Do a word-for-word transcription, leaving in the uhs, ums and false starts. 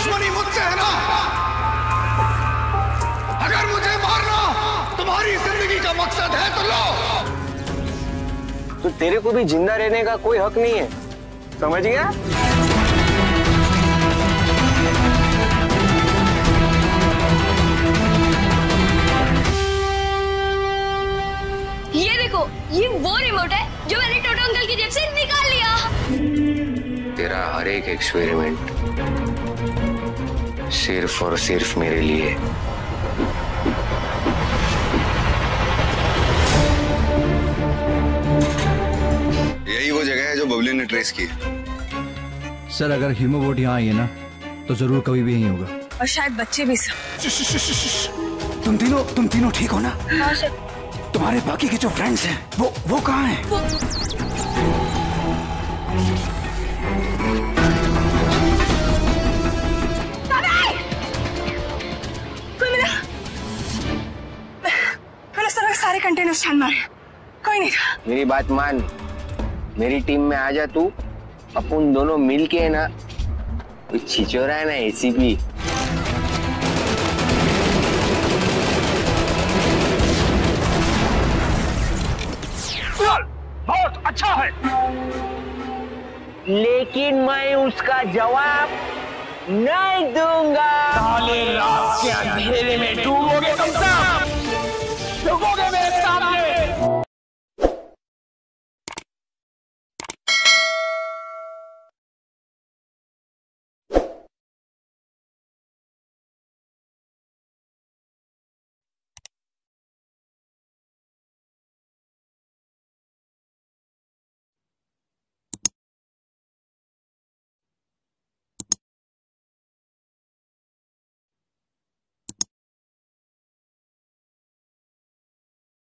दुश्मनी मुझसे है ना? अगर मुझे मारना तुम्हारी जिंदगी का मकसद है तो लो। तो तेरे को भी जिंदा रहने का कोई हक नहीं है, समझ गया? ये देखो, ये वो रिमोट है जो मैंने टोटो अंकल की जेब से निकाल लिया। तेरा हर एक एक्सपेरिमेंट सिर्फ और सिर्फ मेरे लिए। यही वो जगह है जो बबली ने ट्रेस की। सर अगर ह्यूमोबोट यहाँ आई है ना तो जरूर कभी भी यहीं होगा। और शायद बच्चे भी सब। तुम तीनों तुम तीनों ठीक हो ना? हाँ सर। तुम्हारे बाकी के जो फ्रेंड्स हैं वो वो कहाँ हैं? वो... कोई मिला? मैंने सर सारे कंटेनर्स छान मारे, कोई नहीं था। मेरी बात मान, मेरी टीम में आ जा तू, अपन दोनों मिल के ना छिचोरा है ना एसीपी। बहुत अच्छा है, लेकिन मैं उसका जवाब नहीं दूंगा। काले रात के अंधेरे में डूबोगे तुम सब, डूबोगे।